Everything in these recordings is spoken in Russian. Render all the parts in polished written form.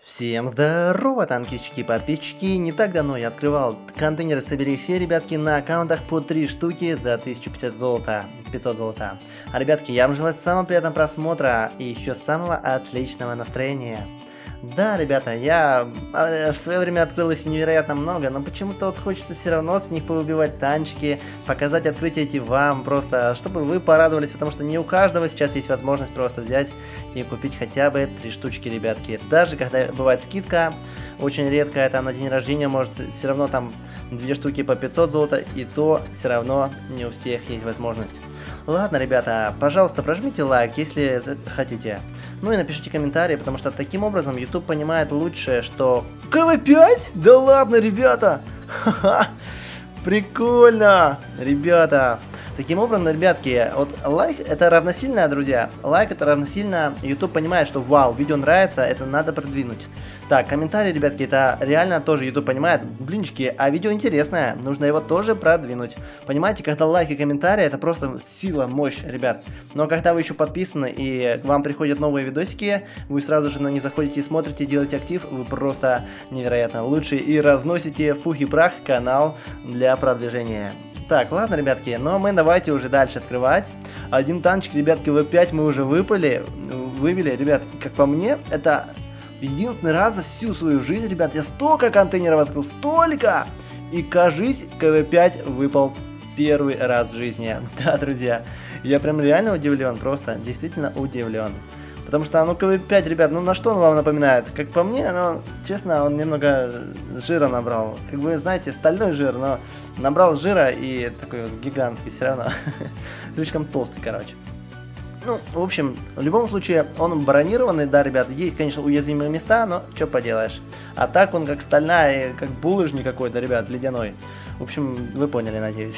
Всем здорово, танкистчики и подписчики. Не так давно я открывал контейнеры «Собери все», ребятки, на аккаунтах по 3 штуки за 1500 золота, 500 золота. А, ребятки, я вам желаю самого приятного просмотра и еще самого отличного настроения. Да, ребята, я в свое время открыл их невероятно много, но почему-то вот хочется все равно с них поубивать танчики, показать открытия эти вам, просто чтобы вы порадовались, потому что не у каждого сейчас есть возможность просто взять и купить хотя бы 3 штучки, ребятки. Даже когда бывает скидка, очень редко, это на день рождения, может все равно там 2 штуки по 500 золота, и то все равно не у всех есть возможность. Ладно, ребята, пожалуйста, прожмите лайк, если хотите. Ну и напишите комментарии, потому что таким образом YouTube понимает лучше, что... КВ5? Да ладно, ребята! Ха-ха! Прикольно! Ребята! Таким образом, ребятки, вот лайк это равносильно, друзья, лайк это равносильно, YouTube понимает, что вау, видео нравится, это надо продвинуть. Так, комментарии, ребятки, это реально тоже YouTube понимает, блинчики, а видео интересное, нужно его тоже продвинуть. Понимаете, когда лайк и комментарии, это просто сила, мощь, ребят. Но когда вы еще подписаны и к вам приходят новые видосики, вы сразу же на них заходите и смотрите, делаете актив, вы просто невероятно лучше и разносите в пух и прах канал для продвижения. Так, ладно, ребятки, но мы давайте уже дальше открывать. Один танчик, ребятки, В5 мы уже вывели, ребят, как по мне, это единственный раз за всю свою жизнь, ребят, я столько контейнеров открыл, столько! И, кажись, КВ5 выпал первый раз в жизни. Да, друзья, я прям реально удивлен, просто действительно удивлен. Потому что, ну, КВ5, ребят, ну на что он вам напоминает? Как по мне, ну, честно, он немного жира набрал. Как вы знаете, стальной жир, но набрал жира и такой вот гигантский все равно. Слишком толстый, короче. Ну, в общем, в любом случае, он бронированный, да, ребят, есть, конечно, уязвимые места, но что поделаешь. А так он как стальная, как булыжник какой-то, ребят, ледяной. В общем, вы поняли, надеюсь.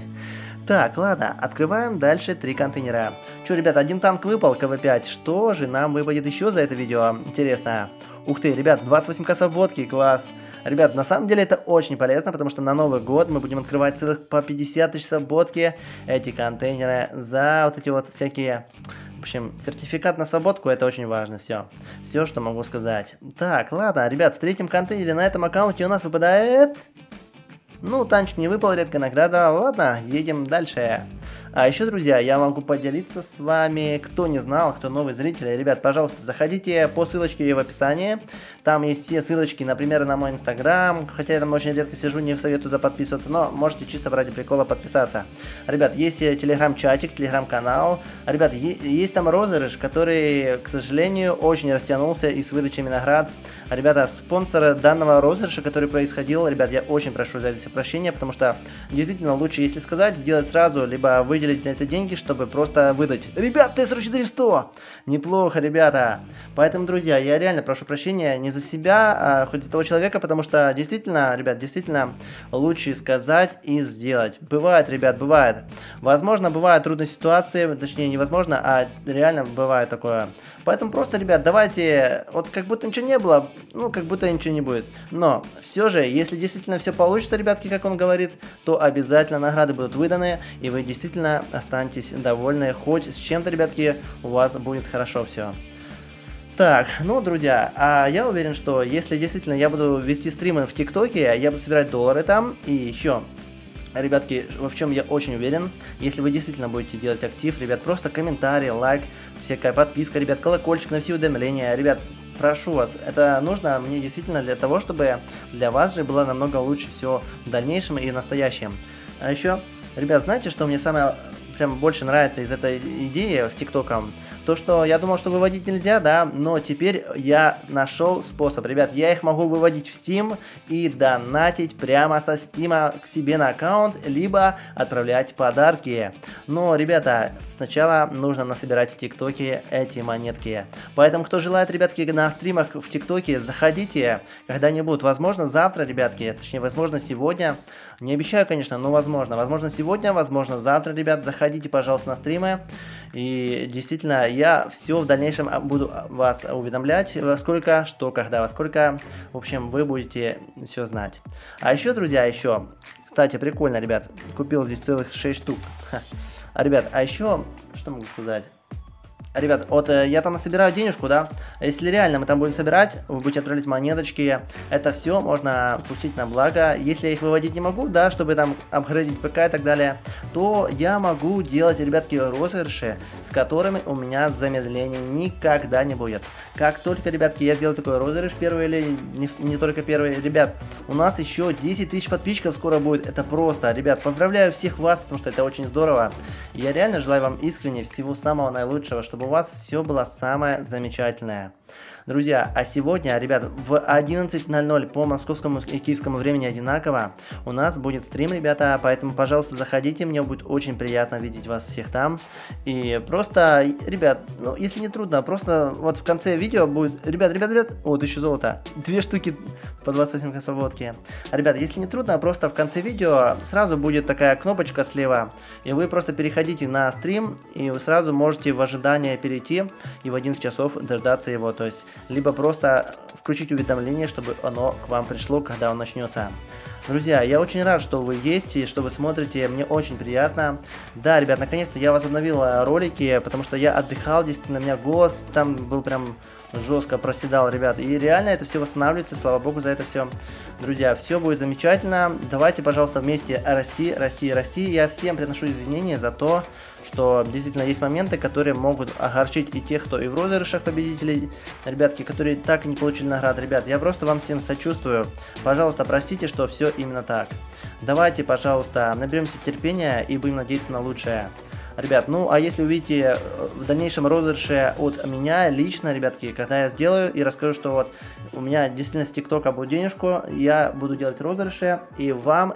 Так, ладно, открываем дальше 3 контейнера. Че, ребят, один танк выпал, КВ5. Что же нам выпадет еще за это видео? Интересно. Ух ты, ребят, 28к свободки, класс. Ребят, на самом деле это очень полезно, потому что на Новый год мы будем открывать целых по 50 тысяч свободки эти контейнеры за вот эти вот всякие... В общем, сертификат на свободку это очень важно, все, что могу сказать. Так, ладно, ребят, в третьем контейнере на этом аккаунте у нас выпадает... Ну, танчик не выпал, редкая награда. Ладно, едем дальше. А еще, друзья, я могу поделиться с вами, кто не знал, кто новый зритель. Ребят, пожалуйста, заходите по ссылочке в описании. Там есть все ссылочки, например, на мой инстаграм. Хотя я там очень редко сижу, не советую туда подписываться, но можете чисто ради прикола подписаться. Ребят, есть телеграм-чатик, телеграм-канал. Ребят, есть там розыгрыш, который, к сожалению, очень растянулся и с выдачами наград. Ребята, спонсоры данного розыгрыша, который происходил, ребят, я очень прошу за это прощения, потому что действительно лучше, если сказать, сделать сразу, либо выделить на это деньги, чтобы просто выдать. Ребят, Т-44-100! Неплохо, ребята. Поэтому, друзья, я реально прошу прощения не за себя, а хоть за того человека, потому что действительно, ребят, действительно лучше сказать и сделать. Бывает, ребят, бывает. Возможно, бывают трудные ситуации, точнее, невозможно, а реально бывает такое. Поэтому просто, ребят, давайте, вот как будто ничего не было, ну, как будто ничего не будет. Но все же, если действительно все получится, ребятки, как он говорит, то обязательно награды будут выданы, и вы действительно останетесь довольны, хоть с чем-то, ребятки, у вас будет хорошо все. Так, ну, друзья, а я уверен, что если действительно я буду вести стримы в ТикТоке, я буду собирать доллары там, и еще... Ребятки, в чем я очень уверен, если вы действительно будете делать актив, ребят, просто комментарий, лайк, всякая подписка, ребят, колокольчик на все уведомления, ребят, прошу вас, это нужно мне действительно для того, чтобы для вас же было намного лучше все в дальнейшем и в настоящем. А еще, ребят, знаете, что мне самое прям больше нравится из этой идеи с ТикТоком? То, что я думал, что выводить нельзя, да, но теперь я нашел способ. Ребят, я их могу выводить в Steam и донатить прямо со Steam к себе на аккаунт, либо отправлять подарки. Но, ребята, сначала нужно насобирать в ТикТоке эти монетки. Поэтому, кто желает, ребятки, на стримах в ТикТоке, заходите когда-нибудь. Возможно, завтра, ребятки, точнее, возможно, сегодня. Не обещаю, конечно, но возможно. Возможно, сегодня, возможно, завтра, ребят. Заходите, пожалуйста, на стримы. И действительно, я все в дальнейшем буду вас уведомлять, во сколько, что, когда, во сколько. В общем, вы будете все знать. А еще, друзья, еще... Кстати, прикольно, ребят. Купил здесь целых 6 штук. А, ребят, а еще... Что могу сказать? Ребят, вот я там насобираю денежку, да. Если реально мы там будем собирать, вы будете отправлять монеточки, это все можно пустить на благо. Если я их выводить не могу, да, чтобы там апгрейдить ПК и так далее, то я могу делать, ребятки, розыгрыши, с которыми у меня замедления никогда не будет. Как только, ребятки, я сделаю такой розыгрыш, первый или не только первый, ребят, у нас еще 10 тысяч подписчиков скоро будет. Это просто, ребят, поздравляю всех вас, потому что это очень здорово. Я реально желаю вам искренне всего самого наилучшего, чтобы у вас все было самое замечательное. Друзья, а сегодня, ребят, в 11:00 по московскому и киевскому времени одинаково у нас будет стрим, ребята, поэтому, пожалуйста, заходите, мне будет очень приятно видеть вас всех там. И просто, ребят, ну, если не трудно, просто вот в конце видео будет, ребят, о, 1000 золота, 2 штуки по 28 свободки. Ребят, если не трудно, просто в конце видео сразу будет такая кнопочка слева, и вы просто переходите на стрим, и вы сразу можете в ожидание перейти и в 11 часов дождаться его, то есть либо просто включить уведомление, чтобы оно к вам пришло, когда он начнется. Друзья, я очень рад, что вы есть и что вы смотрите, мне очень приятно. Да, ребят, наконец-то я возобновил ролики, потому что я отдыхал, действительно, у меня голос там был прям жестко проседал, ребят. И реально это все восстанавливается, слава богу за это все. Друзья, все будет замечательно. Давайте, пожалуйста, вместе расти, расти и расти. Я всем приношу извинения за то, что действительно есть моменты, которые могут огорчить и тех, кто и в розыгрышах победителей, ребятки, которые так и не получили наград. Ребят, я просто вам всем сочувствую. Пожалуйста, простите, что все именно так. Давайте, пожалуйста, наберемся терпения и будем надеяться на лучшее. Ребят, ну а если увидите в дальнейшем розыгрыше от меня лично, ребятки, когда я сделаю и расскажу, что вот у меня действительно с ТикТока будет денежку, я буду делать розыгрыши, и вам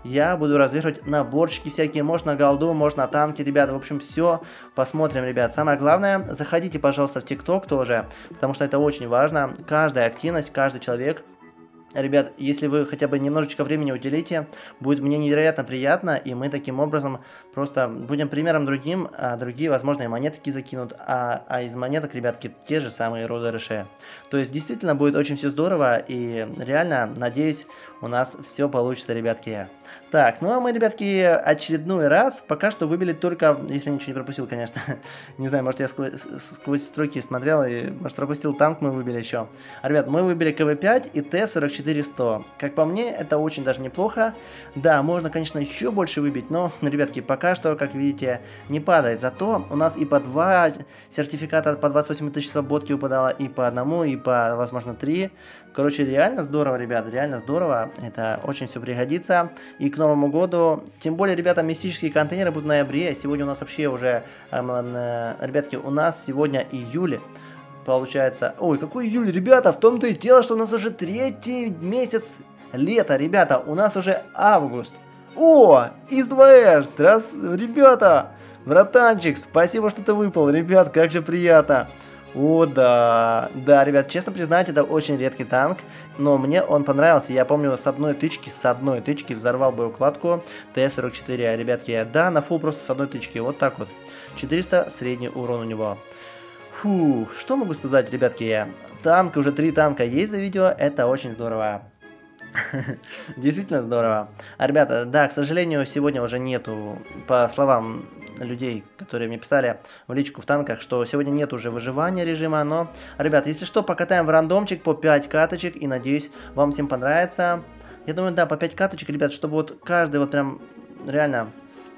я буду разыгрывать наборчики всякие, можно голду, можно танки, ребят, в общем, все посмотрим, ребят. Самое главное, заходите, пожалуйста, в ТикТок тоже, потому что это очень важно, каждая активность, каждый человек. Ребят, если вы хотя бы немножечко времени уделите, будет мне невероятно приятно, и мы таким образом просто будем примером другим, а другие, возможно, и монетки закинут, а из монеток, ребятки, те же самые розыгрыши. То есть, действительно, будет очень все здорово, и реально, надеюсь, у нас все получится, ребятки. Так, ну а мы, ребятки, очередной раз, пока что выбили только, если я ничего не пропустил, конечно, не знаю, может я сквозь строки смотрел, и может пропустил танк, мы выбили еще. Ребят, мы выбили КВ-5 и Т-44-100. Как по мне, это очень даже неплохо. Да, можно, конечно, еще больше выбить, но, ребятки, пока что, как видите, не падает. Зато у нас и по 2 сертификата по 28 тысяч свободки выпадало, и по одному, и по, возможно, 3. Короче, реально здорово, ребят, реально здорово. Это очень все пригодится. И к Новому году, тем более, ребята, мистические контейнеры будут в ноябре. Сегодня у нас вообще уже, ребятки, у нас сегодня июль. Получается, ой, какой июль, ребята, в том-то и дело, что у нас уже 3-й месяц лета, ребята, у нас уже август. О, Из-2Эш, ребята, братанчик, спасибо, что ты выпал, ребят, как же приятно. О, да, да, ребят, честно признать, это очень редкий танк, но мне он понравился, я помню, с одной тычки взорвал боеукладку Т-44, ребятки, да, на фул просто с одной тычки, вот так вот, 400 средний урон у него. Фу, что могу сказать, ребятки, танк, уже 3 танка есть за видео, это очень здорово. Действительно здорово. А, ребята, да, к сожалению, сегодня уже нету, по словам людей, которые мне писали в личку в танках, что сегодня нет уже выживания режима, но, ребята, если что, покатаем в рандомчик по 5 каточек, и надеюсь, вам всем понравится. Я думаю, да, по 5 каточек, ребят, чтобы вот каждый вот прям реально...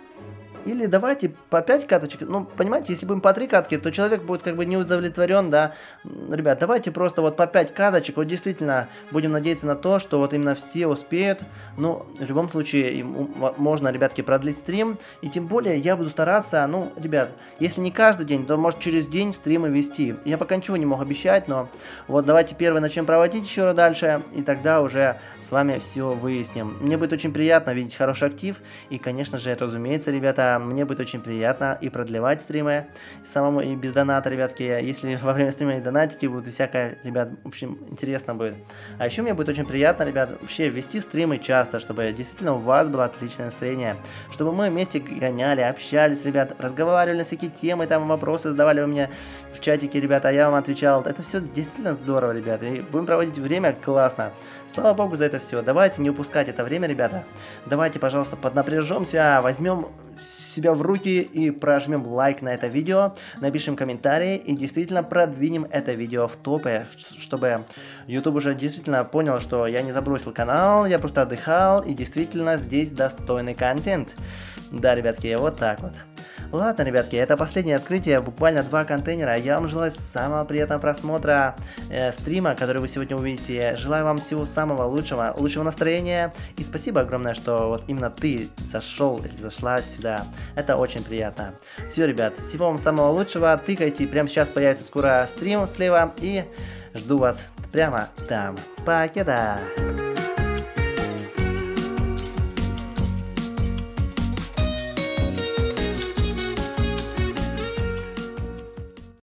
Или давайте по 5 каточек, ну, понимаете, если будем по 3 катки, то человек будет как бы не удовлетворен, да. Ребят, давайте просто вот по 5 каточек, вот действительно будем надеяться на то, что вот именно все успеют. Ну, в любом случае, можно, ребятки, продлить стрим, и тем более я буду стараться, ну, ребят, если не каждый день, то может через день стримы вести. Я пока ничего не могу обещать, но вот давайте первый начнем проводить еще дальше, и тогда уже с вами все выясним. Мне будет очень приятно видеть хороший актив, и, конечно же, разумеется, ребята, мне будет очень приятно и продлевать стримы самому и без доната, ребятки. Если во время стрима и донатики будут и всякое, ребят, в общем, интересно будет. А еще мне будет очень приятно, ребят, вообще вести стримы часто, чтобы действительно у вас было отличное настроение, чтобы мы вместе гоняли, общались, ребят, разговаривали на всякие темы, там вопросы задавали вы мне в чатике, ребята, а я вам отвечал. Это все действительно здорово, ребята, и будем проводить время классно. Слава богу за это все. Давайте не упускать это время, ребята. Давайте, пожалуйста, поднапряжемся, возьмем себя в руки и прожмем лайк на это видео, напишем комментарий и действительно продвинем это видео в топы, чтобы YouTube уже действительно понял, что я не забросил канал, я просто отдыхал и действительно здесь достойный контент. Да, ребятки, вот так вот. Ладно, ребятки, это последнее открытие, буквально 2 контейнера. Я вам желаю самого приятного просмотра стрима, который вы сегодня увидите. Желаю вам всего самого лучшего, лучшего настроения. И спасибо огромное, что вот именно ты зашел или зашла сюда. Это очень приятно. Все, ребят, всего вам самого лучшего. Тыкайте, прямо сейчас появится скоро стрим слева. И жду вас прямо там. Покеда!